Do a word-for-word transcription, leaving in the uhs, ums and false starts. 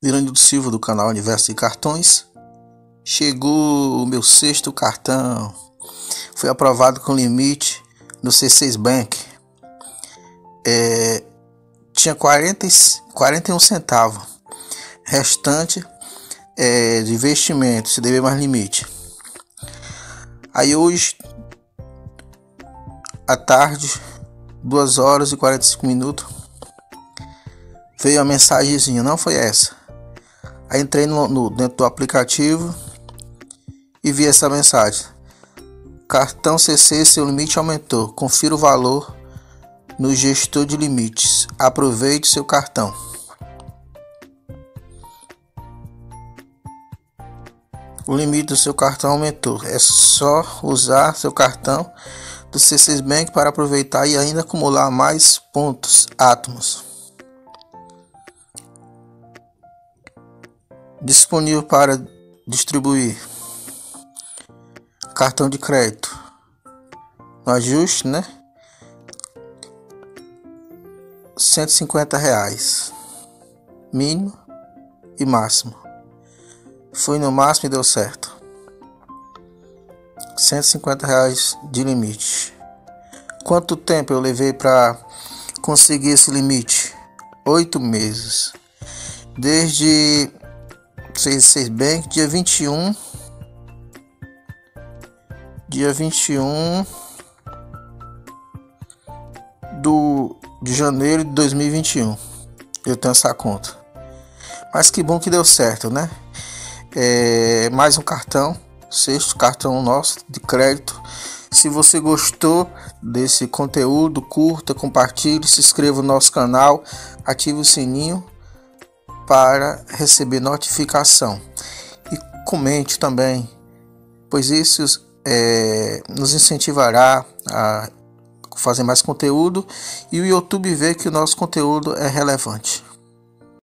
Viranildo Silva, do canal Universo de Cartões. Chegou o meu sexto cartão. Foi aprovado com limite no C seis Bank. É, tinha quarenta, quarenta e um centavos. Restante é, de investimento, se dever mais limite. Aí hoje, à tarde, duas horas e quarenta e cinco minutos, veio a mensagenzinha, não foi essa. Aí entrei no, no, dentro do aplicativo e vi essa mensagem: cartão C C, seu limite aumentou. Confira o valor no gestor de limites. Aproveite seu cartão. O limite do seu cartão aumentou. É só usar seu cartão do C seis Bank para aproveitar e ainda acumular mais pontos átomos. Disponível para distribuir cartão de crédito no ajuste, né? cento e cinquenta reais mínimo e máximo. Fui no máximo e deu certo. cento e cinquenta reais de limite. Quanto tempo eu levei para conseguir esse limite? Oito meses. Desde C seis Bank, dia vinte e um. Dia vinte e um do, de janeiro de dois mil e vinte e um. Eu tenho essa conta. Mas que bom que deu certo, né? É, mais um cartão, sexto cartão nosso de crédito. Se você gostou desse conteúdo, curta, compartilhe, se inscreva no nosso canal, ative o sininho para receber notificação e comente também, pois isso é, nos incentivará a fazer mais conteúdo e o YouTube vê que o nosso conteúdo é relevante.